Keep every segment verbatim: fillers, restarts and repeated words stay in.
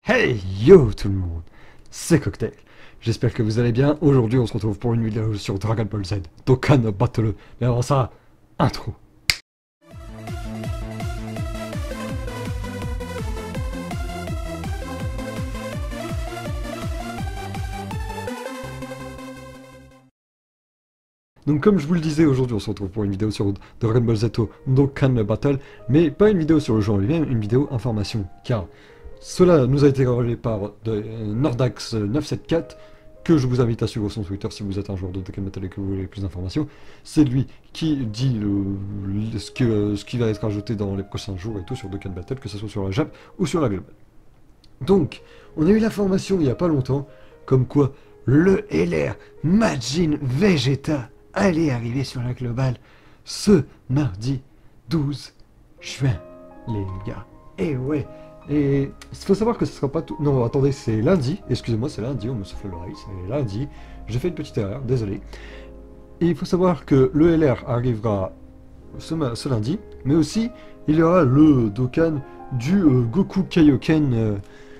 Hey yo tout le monde, c'est Cocktail. J'espère que vous allez bien. Aujourd'hui on se retrouve pour une vidéo sur Dragon Ball Z, Dokkan Battle. Mais avant ça, intro. Donc comme je vous le disais, aujourd'hui on se retrouve pour une vidéo sur Dragon Ball Z Dokkan Battle, mais pas une vidéo sur le jeu en lui-même, une vidéo information, car cela nous a été révélé par de, Nordax neuf cent soixante-quatorze, que je vous invite à suivre son Twitter si vous êtes un joueur de Dokkan Battle et que vous voulez plus d'informations. C'est lui qui dit le, le, ce, que, ce qui va être ajouté dans les prochains jours et tout sur Dokkan Battle, que ce soit sur la Jap ou sur la Global. Donc, on a eu l'information il n'y a pas longtemps, comme quoi le L R Majin Vegeta allait arriver sur la Global ce mardi douze juin, les gars. Et ouais. Et il faut savoir que ce sera pas tout... Non, attendez, c'est lundi. Excusez-moi, c'est lundi, on me souffle l'oreille, c'est lundi. J'ai fait une petite erreur, désolé. Et il faut savoir que le L R arrivera ce, ce lundi, mais aussi, il y aura le Dokkan du euh, Goku Kaioken euh,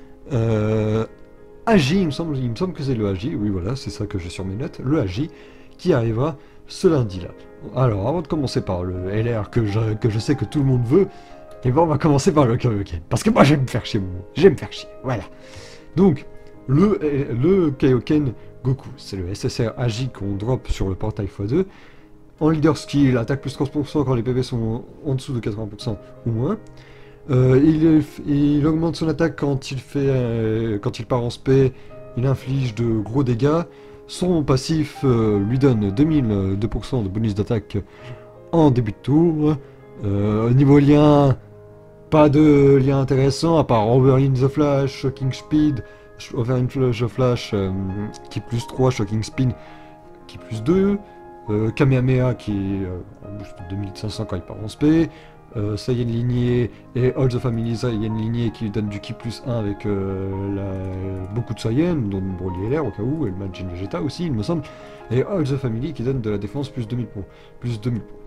euh, Agi, il me semble, il me semble que c'est le Agi, oui voilà, c'est ça que j'ai sur mes notes, le Agi, qui arrivera ce lundi-là. Alors, avant de commencer par le L R que je, que je sais que tout le monde veut, et bon, on va commencer par le Kaioken. Parce que moi, j'aime me faire chier, mon... J'aime me faire chier, voilà. Donc, le, le Kaioken Goku, c'est le S S R Agi qu'on drop sur le portail fois deux. En leader skill, attaque plus trente pour cent quand les P V sont en dessous de quatre-vingts pour cent ou moins. Euh, il, il augmente son attaque quand il, fait, euh, quand il part en spé. Il inflige de gros dégâts. Son passif euh, lui donne deux mille deux pour cent de bonus d'attaque en début de tour. Euh, au niveau lien... Pas de lien intéressant à part Overin the Flash, Shocking Speed, Overin the Flash euh, qui est plus trois, Shocking Spin qui est plus deux, euh, Kamehameha qui est euh, en boost de deux mille cinq cents quand il part en spé, euh, Saiyan Lignée et All the Family Saiyan Lignée qui lui donne du ki plus un avec euh, la, beaucoup de Saiyan, dont Broly L R au cas où, et le Majin Vegeta aussi il me semble, et All the Family qui donne de la défense plus deux mille points. Plus deux mille points.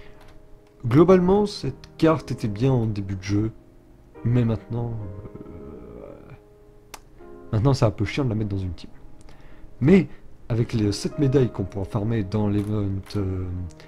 Globalement, cette carte était bien en début de jeu, mais maintenant, euh, maintenant c'est un peu chiant de la mettre dans une team. Mais avec les sept médailles qu'on pourra farmer dans l'event euh,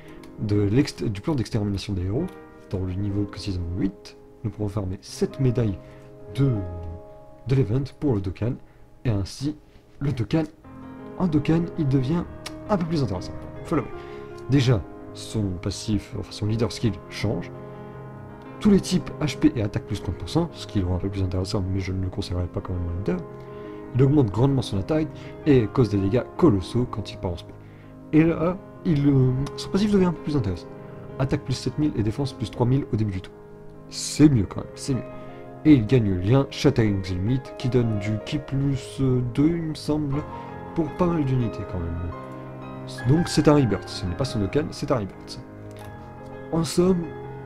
du plan d'extermination des héros, dans le niveau de saison huit, nous pourrons farmer sept médailles de, de l'event pour le Dokkan, et ainsi le Dokkan, en Dokkan, il devient un peu plus intéressant. Faut l'avouer. Déjà, son passif, enfin son leader skill change. Tous les types H P et attaque plus trente pour cent, ce qui le rend un peu plus intéressant, mais je ne le considérerai pas comme un leader. Il augmente grandement son attaque et cause des dégâts colossaux quand il part en spé. Et là, il, euh, son passif devient un peu plus intéressant. Attaque plus sept mille et défense plus trois mille au début du tour. C'est mieux quand même, c'est mieux. Et il gagne le lien Shattering the Limit qui donne du ki plus deux, il me semble, pour pas mal d'unités quand même. Donc c'est un rebirth, ce n'est pas son Dokkan, c'est un rebirth. En somme,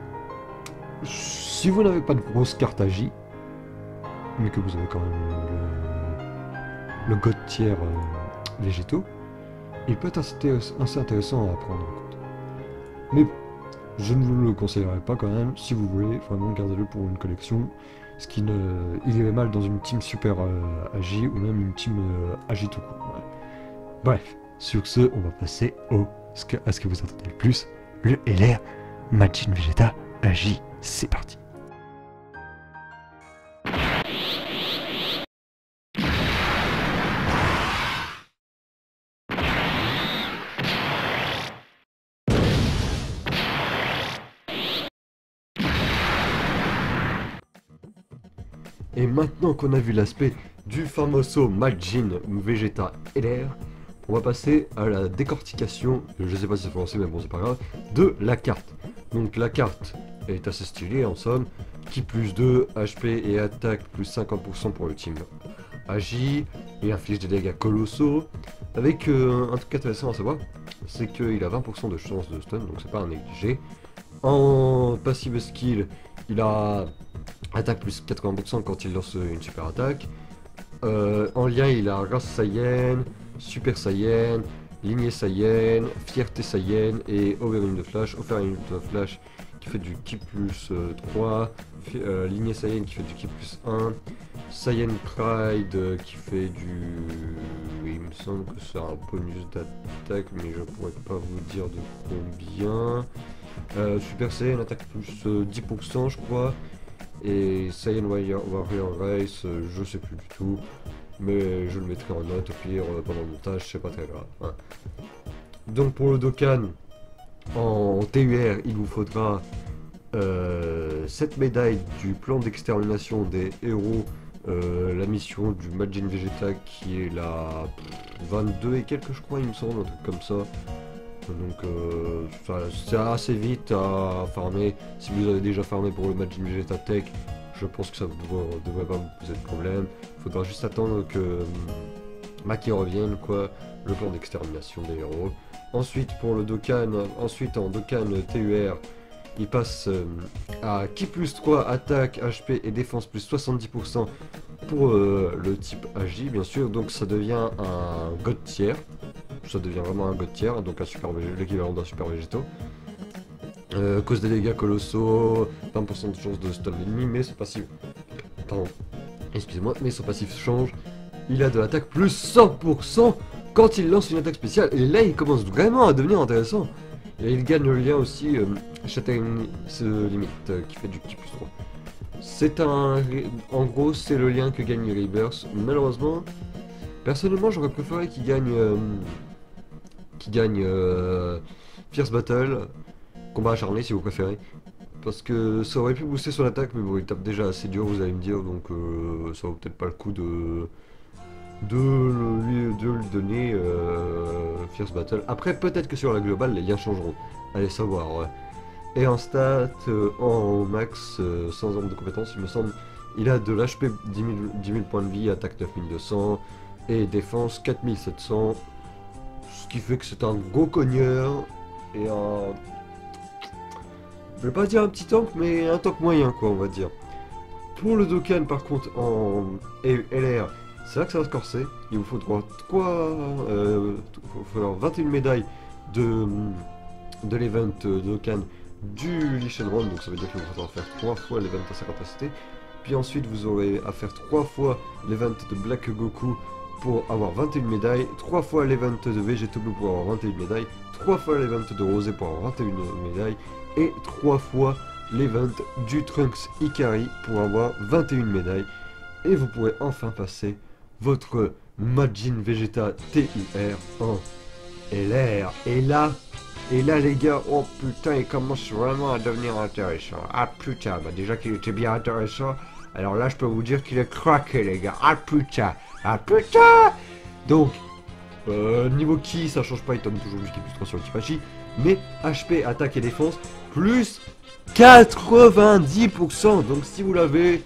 si vous n'avez pas de grosse carte Agi, mais que vous avez quand même le, le God tier euh, végétaux, il peut être assez, assez intéressant à prendre en compte. Mais je ne vous le conseillerais pas quand même, si vous voulez, vraiment gardez-le pour une collection, ce qui ne, il irait mal dans une team super euh, Agi ou même une team euh, Agi tout court. Ouais. Bref. Sur ce, on va passer au, à ce que vous attendez le plus, le L R Majin Vegeta Agi. C'est parti. Et maintenant qu'on a vu l'aspect du famoso Majin Vegeta L R, on va passer à la décortication, je sais pas si c'est français mais bon c'est pas grave, de la carte. Donc la carte est assez stylée en somme, ki plus deux, H P et attaque plus cinquante pour cent pour le team Agi, il inflige des dégâts colossaux, avec euh, un truc intéressant à savoir, c'est qu'il a vingt pour cent de chance de stun, donc c'est pas à négliger. En passive skill, il a attaque plus quatre-vingts pour cent quand il lance une super attaque. Euh, en lien, il a race Saiyan, Super Saiyan, Lignée Saiyan, Fierté Saiyan et Overin the Flash. Overin the Flash qui fait du ki plus euh, trois, euh, Lignée Saiyan qui fait du ki plus un, Saiyan Pride euh, qui fait du... Il me semble que c'est un bonus d'attaque, mais je pourrais pas vous dire de combien. Euh, Super Saiyan attaque plus euh, dix pour cent je crois. Et Saiyan Warrior, Warrior Race, euh, je sais plus du tout. Mais je le mettrai en note au pire euh, pendant le montage, c'est pas très grave. Hein. Donc pour le Dokkan, en T U R, il vous faudra euh, cette médaille du plan d'extermination des héros. Euh, la mission du Majin Vegeta qui est la vingt-deux et quelques je crois il me semble, un truc comme ça. Donc euh, c'est assez vite à farmer. Si vous avez déjà farmé pour le Majin Vegeta Tech, je pense que ça ne devrait pas vous poser de problème. Il faudra juste attendre que euh, Maki revienne, quoi, le plan d'extermination des héros. Ensuite pour le Dokkan, ensuite en Dokkan T U R, il passe euh, à Ki plus trois, attaque, H P et défense plus soixante-dix pour cent pour euh, le type H J bien sûr, donc ça devient un God tier, ça devient vraiment un God tier, donc l'équivalent d'un super végétaux. Euh, cause des dégâts colossaux, vingt pour cent de chance de stun l'ennemi, mais son passif, pardon, excusez-moi, mais son passif change, il a de l'attaque plus cent pour cent quand il lance une attaque spéciale, et là il commence vraiment à devenir intéressant. Et il gagne le lien aussi, euh, Châtaigne se limite, euh, qui fait du Ki plus trois. C'est un... En gros, c'est le lien que gagne Rebirth. Malheureusement, personnellement, j'aurais préféré qu'il gagne... Euh, qu'il gagne... Euh, Fierce Battle, combat acharné si vous préférez. Parce que ça aurait pu booster son attaque, mais bon, il tape déjà assez dur, vous allez me dire, donc euh, ça vaut peut-être pas le coup de... De lui, de lui donner euh, Fierce Battle. Après, peut-être que sur la globale, les liens changeront. Allez savoir. Ouais. Et en stat, euh, en max, euh, sans arme de compétence, il me semble, il a de l'H P dix mille points de vie, attaque neuf mille deux cents et défense quatre mille sept cents. Ce qui fait que c'est un gros cogneur et un... Je vais pas dire un petit tank, mais un tank moyen, quoi, on va dire. Pour le Dokkan, par contre, en L R, c'est là que ça va se corser. Il vous faudra trois, euh, vingt et une médailles de, de l'event Dokkan du Lee Shenron, donc ça veut dire qu'il vous faudra faire trois fois l'event à sa capacité. Puis ensuite vous aurez à faire trois fois l'event de Black Goku pour avoir vingt et une médailles, trois fois l'event de Vegeta Blue pour avoir vingt et une médailles, trois fois l'event de Rosé pour avoir vingt et une médailles, et trois fois l'event du Trunks Ikari pour avoir vingt et une médailles. Et vous pourrez enfin passer votre Majin Vegeta T U R en L R. Et là, et là les gars, oh putain, il commence vraiment à devenir intéressant. Ah putain, bah déjà qu'il était bien intéressant, alors là je peux vous dire qu'il est craqué les gars. Ah putain, ah putain. Donc, euh, niveau Ki, ça change pas, il tombe toujours jusqu'à plus trois sur le type Hachi. Mais H P, attaque et défense, plus quatre-vingt-dix pour cent. Donc si vous l'avez...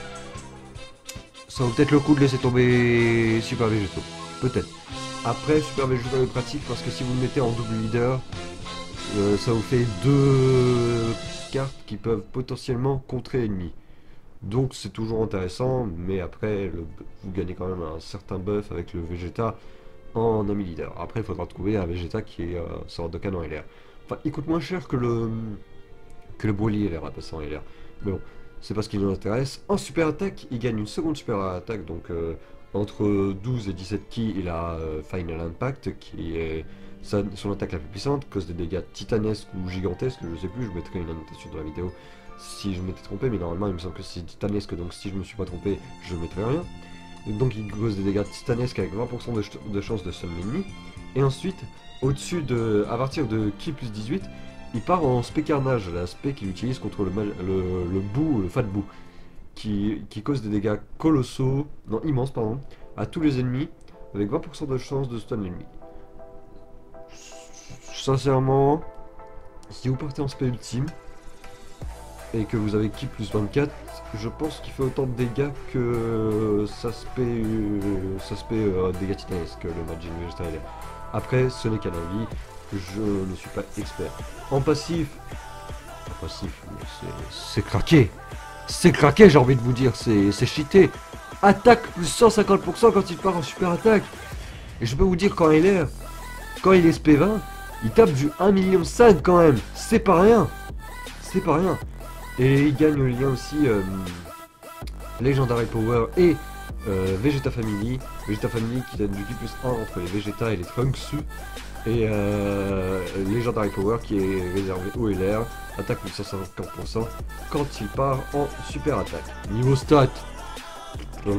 ça vaut peut-être le coup de laisser tomber Super Végétaux. Peut-être. Après, Super Végétaux est pratique parce que si vous le mettez en double leader, euh, ça vous fait deux cartes qui peuvent potentiellement contrer l'ennemi. Donc c'est toujours intéressant, mais après, le, vous gagnez quand même un certain buff avec le Vegeta en ami leader. Après, il faudra trouver un Vegeta qui est euh, sur Dokkan en L R. Enfin, il coûte moins cher que le que le Broly L R à passer en L R. Mais bon. C'est pas ce qui nous intéresse. En super attaque, il gagne une seconde super attaque, donc euh, entre douze et dix-sept ki, il a euh, Final Impact, qui est sa, son attaque la plus puissante, cause des dégâts titanesques ou gigantesques, je sais plus, je mettrai une annotation dans la vidéo si je m'étais trompé, mais normalement il me semble que c'est titanesque, donc si je me suis pas trompé, je mettrai rien. Et donc il cause des dégâts titanesques avec vingt pour cent de, ch de chance de stun l'ennemi. Et ensuite, au-dessus de, à partir de Ki plus dix-huit, il part en spé carnage, la spé qu'il utilise contre le, le, le bout, le fat bout, qui, qui cause des dégâts colossaux, non immenses pardon, à tous les ennemis, avec vingt pour cent de chance de stun l'ennemi. Sincèrement, si vous partez en spé ultime, et que vous avez Ki plus vingt-quatre, je pense qu'il fait autant de dégâts que sa spé, sa spé euh, dégâts titanesques, le Majin Vegeta L R. Après, ce n'est qu'un avis. Je ne suis pas expert. En passif, en passif, c'est craqué. C'est craqué, j'ai envie de vous dire, c'est cheaté. Attaque plus cent cinquante pour cent quand il part en super attaque. Et je peux vous dire, quand il est, quand il est S P vingt, il tape du un virgule cinq million quand même. C'est pas rien. C'est pas rien. Et il gagne le lien aussi euh, Legendary Power et euh, Vegeta Family, Vegeta Family qui donne du Ki plus un entre les Vegeta et les Trunksu, et euh, Legendary Power qui est réservé au L R, attaque plus cent cinquante pour cent quand il part en super attaque. Niveau stat, c'est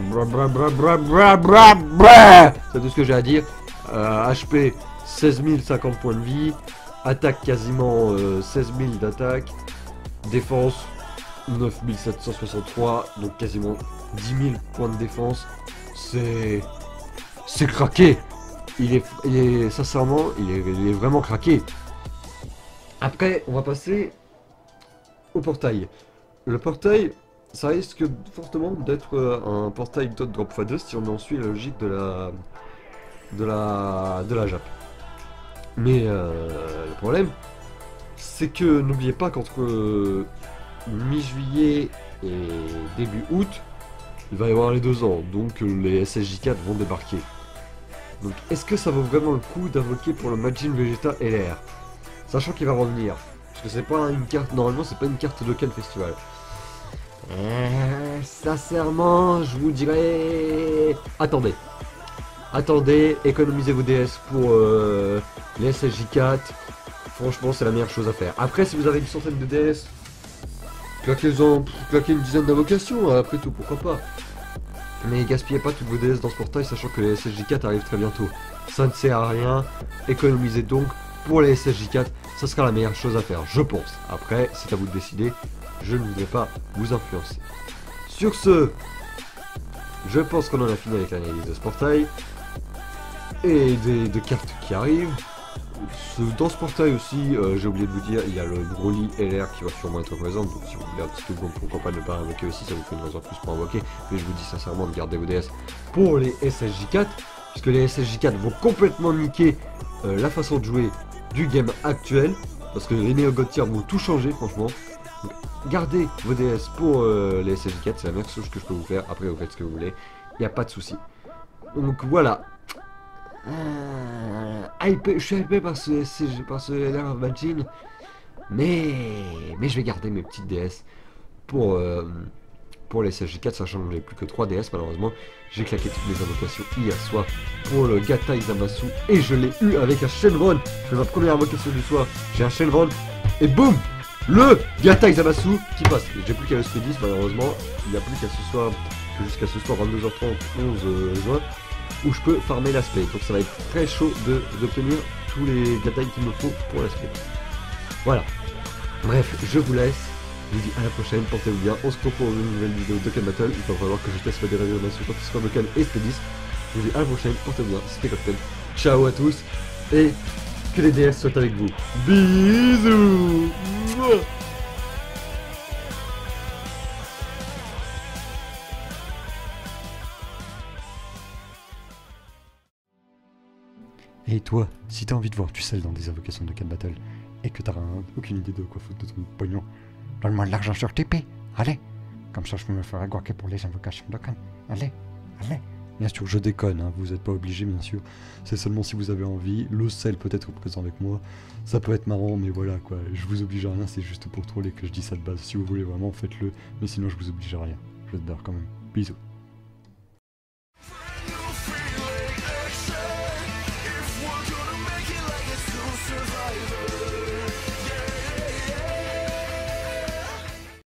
tout ce que j'ai à dire. euh, H P seize mille cinquante points de vie, attaque quasiment euh, seize mille d'attaque, défense neuf mille sept cent soixante-trois, donc quasiment dix mille points de défense. C'est... C'est craqué. Il est, il est sincèrement, il est, il est vraiment craqué. Après, on va passer au portail. Le portail, ça risque fortement d'être un portail dot drop fois deux si on en suit la logique de la de la de la Jap. Mais euh, le problème, c'est que n'oubliez pas qu'entre mi-juillet et début août, il va y avoir les deux ans, donc les S S J quatre vont débarquer. Donc est-ce que ça vaut vraiment le coup d'invoquer pour le Majin Vegeta L R, sachant qu'il va revenir, parce que c'est pas une carte, normalement c'est pas une carte de quel festival. Euh, sincèrement, je vous dirais, attendez, attendez, économisez vos D S pour euh, les S S J quatre. Franchement, c'est la meilleure chose à faire. Après, si vous avez une centaine de D S, claquez-en, claquez une dizaine d'invocations, après tout, pourquoi pas. Mais gaspillez pas toutes vos D S dans ce portail, sachant que les S S J quatre arrivent très bientôt. Ça ne sert à rien, économisez donc pour les S S J quatre, ça sera la meilleure chose à faire, je pense. Après, c'est à vous de décider, je ne voudrais pas vous influencer. Sur ce, je pense qu'on en a fini avec l'analyse de ce portail, et des, des cartes qui arrivent. Dans ce portail aussi, euh, j'ai oublié de vous dire, il y a le Broly L R qui va sûrement être présent, donc si vous voulez un petit peu, bon, pourquoi pas ne pas invoquer aussi, ça vous fait une raison plus pour invoquer, mais je vous dis sincèrement de garder vos D S pour les S S J quatre, puisque les S S J quatre vont complètement niquer euh, la façon de jouer du game actuel, parce que les Neo God Tier vont tout changer franchement. Donc, gardez vos D S pour euh, les S S J quatre, c'est la meilleure chose que je peux vous faire, après vous faites ce que vous voulez, il n'y a pas de souci. Donc voilà. Euh, hypé, je suis hypé par ce, par ce L R Majin, mais, mais je vais garder mes petites D S pour, euh, pour les S S J quatre, sachant que j'ai plus que trois D S malheureusement. J'ai claqué toutes mes invocations hier soir pour le Gata Izamasu et je l'ai eu avec un Shenron. Je fais ma première invocation du soir, j'ai un Shenron et boum, le Gata Izamasu qui passe. J'ai plus qu'à le speed dix malheureusement, il n'y a plus qu'à ce soir, jusqu'à ce soir vingt-deux heures trente, onze juin. Où je peux farmer l'aspect, donc ça va être très chaud d'obtenir tous les gatailles qu'il me faut pour l'aspect. Voilà, bref, je vous laisse, je vous dis à la prochaine, portez-vous bien, on se retrouve pour une nouvelle vidéo de Dokkan Battle, il va falloir que je teste des révélations sur Square Dokkan et Speed dix. Je vous dis à la prochaine, portez-vous bien, c'était Cocktail, ciao à tous, et que les D S soient avec vous. Bisous. Mouah. Et toi, si t'as envie de voir tu sais dans des invocations de Dokkan Battle et que t'as aucune idée de quoi foutre de ton pognon, donne-moi de l'argent sur T P, allez. Comme ça je peux me faire aguaquer pour les invocations de Dokkan. Allez, allez. Bien sûr, je déconne, hein, vous n'êtes pas obligé bien sûr. C'est seulement si vous avez envie. Le sel peut être présent avec moi. Ça peut être marrant, mais voilà quoi. Je vous oblige à rien, c'est juste pour troller que je dis ça de base. Si vous voulez vraiment, faites-le. Mais sinon je vous oblige à rien. Je vous adore quand même. Bisous.